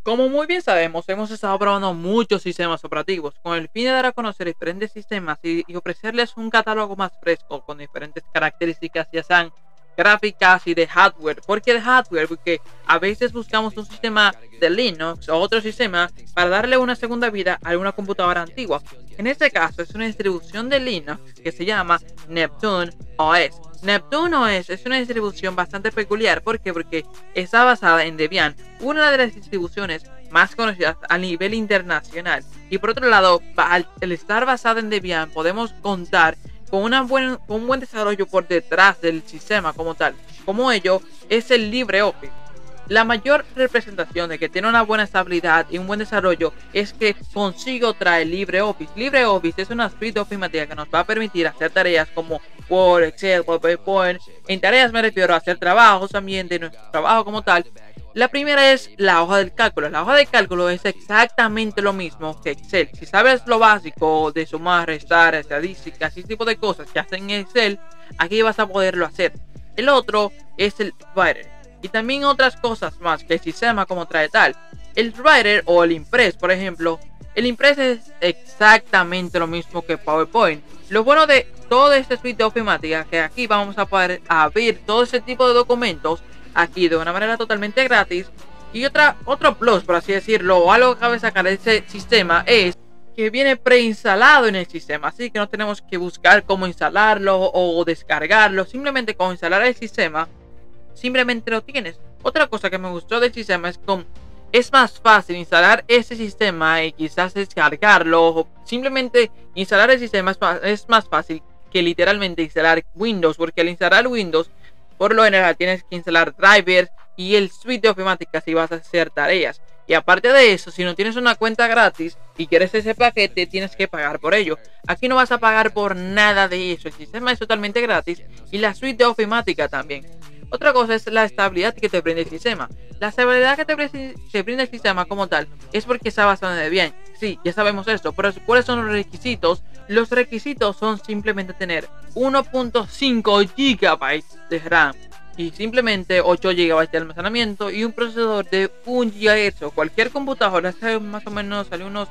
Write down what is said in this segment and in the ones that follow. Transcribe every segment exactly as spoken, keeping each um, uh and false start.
Como muy bien sabemos, hemos estado probando muchos sistemas operativos con el fin de dar a conocer diferentes sistemas y, y ofrecerles un catálogo más fresco con diferentes características, ya sean gráficas y de hardware. ¿Por qué de hardware? Porque a veces buscamos un sistema de Linux o otro sistema para darle una segunda vida a una computadora antigua. En este caso es una distribución de Linux que se llama Neptune O S. Neptune O S es una distribución bastante peculiar. ¿Por qué? Porque está basada en Debian, una de las distribuciones más conocidas a nivel internacional. Y por otro lado, al estar basada en Debian, podemos contar con, una buen, con un buen desarrollo por detrás del sistema como tal. Como ello es el LibreOffice. La mayor representación de que tiene una buena estabilidad y un buen desarrollo es que consigo traer LibreOffice. LibreOffice es una suite ofimática que nos va a permitir hacer tareas como Word, Excel, PowerPoint. En tareas me refiero a hacer trabajos también de nuestro trabajo como tal. La primera es la hoja del cálculo. La hoja de cálculo es exactamente lo mismo que Excel. Si sabes lo básico de sumar, restar, estadísticas y ese tipo de cosas que hacen en Excel, aquí vas a poderlo hacer. El otro es el Writer. Y también otras cosas más que el sistema como trae tal. El Writer o el Impress, por ejemplo. El Impress es exactamente lo mismo que PowerPoint. Lo bueno de todo este suite de ofimática que aquí vamos a poder abrir todo ese tipo de documentos aquí de una manera totalmente gratis. Y otra, otro plus, por así decirlo, o algo que cabe sacar de ese sistema es que viene preinstalado en el sistema, así que no tenemos que buscar cómo instalarlo o descargarlo. Simplemente con instalar el sistema, simplemente lo tienes. Otra cosa que me gustó del sistema es que es más fácil instalar ese sistema y quizás descargarlo, o simplemente instalar el sistema es más, es más fácil que literalmente instalar Windows, porque al instalar Windows por lo general tienes que instalar drivers y el suite de ofimática si vas a hacer tareas. Y aparte de eso, si no tienes una cuenta gratis y quieres ese paquete, tienes que pagar por ello. Aquí no vas a pagar por nada de eso. El sistema es totalmente gratis y la suite de ofimática también. Otra cosa es la estabilidad que te brinda el sistema. La estabilidad que te, te brinda el sistema como tal es porque está basado en Debian. Sí, ya sabemos esto, pero ¿cuáles son los requisitos? Los requisitos son simplemente tener uno punto cinco gigabytes de RAM y simplemente ocho gigabytes de almacenamiento y un procesador de un gigahertz. Cualquier computadora hace más o menos sale unos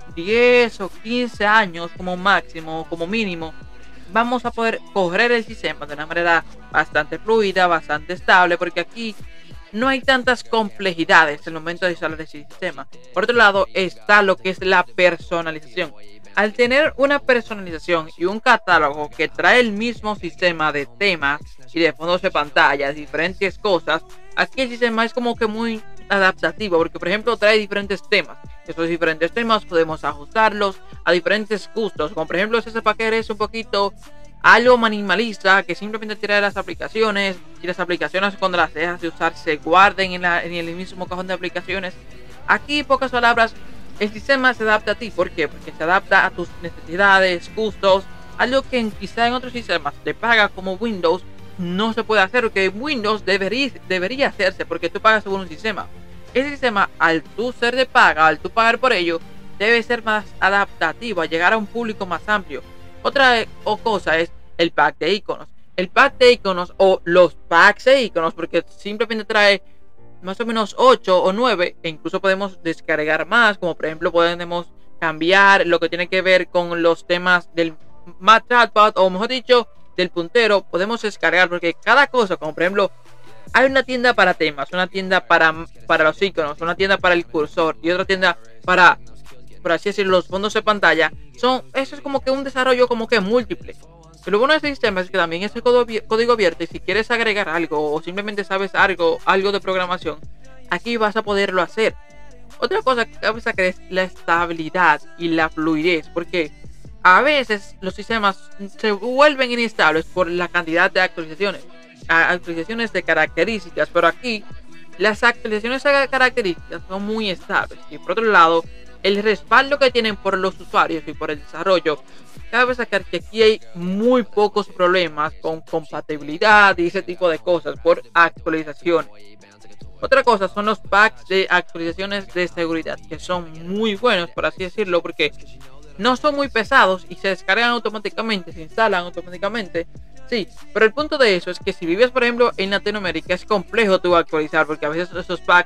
diez o quince años como máximo, como mínimo. Vamos a poder correr el sistema de una manera bastante fluida, bastante estable, porque aquí no hay tantas complejidades en el momento de instalar el sistema. Por otro lado está lo que es la personalización. Al tener una personalización y un catálogo que trae el mismo sistema de temas y de fondos de pantalla, diferentes cosas, aquí el sistema es como que muy adaptativo, porque por ejemplo trae diferentes temas. Estos diferentes temas podemos ajustarlos a diferentes gustos, como por ejemplo si ese paquete es un poquito algo minimalista, que simplemente tira de las aplicaciones y las aplicaciones cuando las dejas de usar se guarden en, la, en el mismo cajón de aplicaciones. Aquí, pocas palabras, el sistema se adapta a ti. ¿Por qué? Porque se adapta a tus necesidades, gustos, algo que en, quizá en otros sistemas de paga como Windows no se puede hacer, porque Windows debería, debería hacerse porque tú pagas según un sistema. Ese sistema, al tú ser de paga, al tú pagar por ello, debe ser más adaptativo, a llegar a un público más amplio. Otra o cosa es el pack de iconos. El pack de iconos o los packs de iconos, porque simplemente trae más o menos ocho o nueve, e incluso podemos descargar más, como por ejemplo podemos cambiar lo que tiene que ver con los temas del trackpad, o mejor dicho, del puntero. Podemos descargar porque cada cosa, como por ejemplo, hay una tienda para temas, una tienda para, para los iconos, una tienda para el cursor y otra tienda para, por así decirlo, los fondos de pantalla. Son, eso es como que un desarrollo como que múltiple. Pero lo bueno de este sistema es que también es el código abierto, y si quieres agregar algo o simplemente sabes algo, algo de programación, aquí vas a poderlo hacer. Otra cosa que cabe sacar es la estabilidad y la fluidez, porque a veces los sistemas se vuelven inestables por la cantidad de actualizaciones, actualizaciones de características, pero aquí las actualizaciones de características son muy estables. Y por otro lado, el respaldo que tienen por los usuarios y por el desarrollo, cabe sacar que aquí hay muy pocos problemas con compatibilidad y ese tipo de cosas por actualizaciones. Otra cosa son los packs de actualizaciones de seguridad, que son muy buenos, por así decirlo, porque no son muy pesados y se descargan automáticamente, se instalan automáticamente. Sí, pero el punto de eso es que si vives por ejemplo en Latinoamérica es complejo tú actualizar, porque a veces esos packs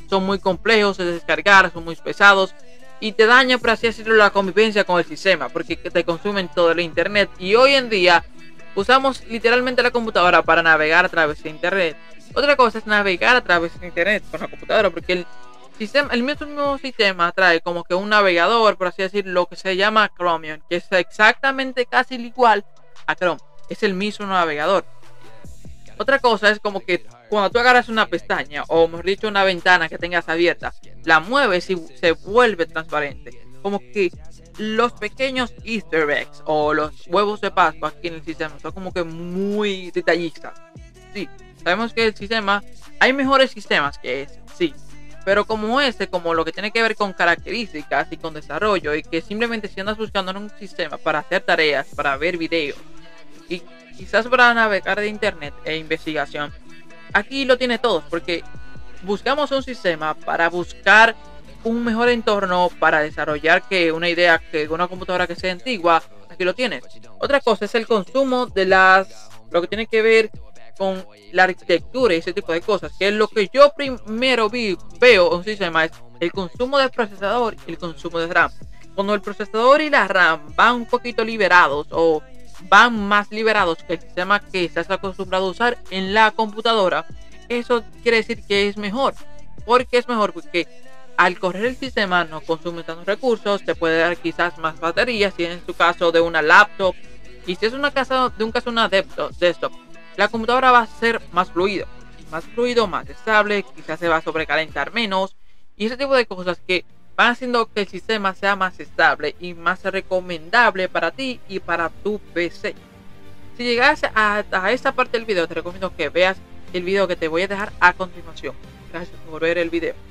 son muy complejos de descargar, son muy pesados y te daña, por así decirlo, la convivencia con el sistema, porque te consumen todo el internet. Y hoy en día usamos literalmente la computadora para navegar a través de internet. Otra cosa es navegar a través de internet con la computadora, porque el sistema, el mismo sistema trae como que un navegador, por así decirlo, que se llama Chromium, que es exactamente casi igual a Chrome, es el mismo navegador. Otra cosa es como que cuando tú agarras una pestaña, o mejor dicho una ventana que tengas abierta, la mueves y se vuelve transparente. Como que los pequeños easter eggs o los huevos de Pascua aquí en el sistema son como que muy detallistas. Sí, sabemos que el sistema, hay mejores sistemas que ese, sí. Pero como este, como lo que tiene que ver con características y con desarrollo, y que simplemente si andas buscando en un sistema para hacer tareas, para ver videos y quizás para navegar de internet e investigación, aquí lo tiene todo, porque buscamos un sistema para buscar un mejor entorno para desarrollar que una idea, que una computadora que sea antigua, aquí lo tienes. Otra cosa es el consumo de las, lo que tiene que ver con la arquitectura y ese tipo de cosas, que es lo que yo primero vi, veo en un sistema, es el consumo del procesador y el consumo de RAM. Cuando el procesador y la RAM van un poquito liberados o van más liberados que el sistema que estás acostumbrado a usar en la computadora, eso quiere decir que es mejor. ¿Por qué es mejor? Porque al correr el sistema no consume tantos recursos, te puede dar quizás más baterías, si en su caso de una laptop, y si es una casa de un caso una desktop, la computadora va a ser más fluido, más fluido, más estable, quizás se va a sobrecalentar menos, y ese tipo de cosas que van haciendo que el sistema sea más estable y más recomendable para ti y para tu P C. Si llegas a, a esta parte del video, te recomiendo que veas el video que te voy a dejar a continuación. Gracias por ver el video.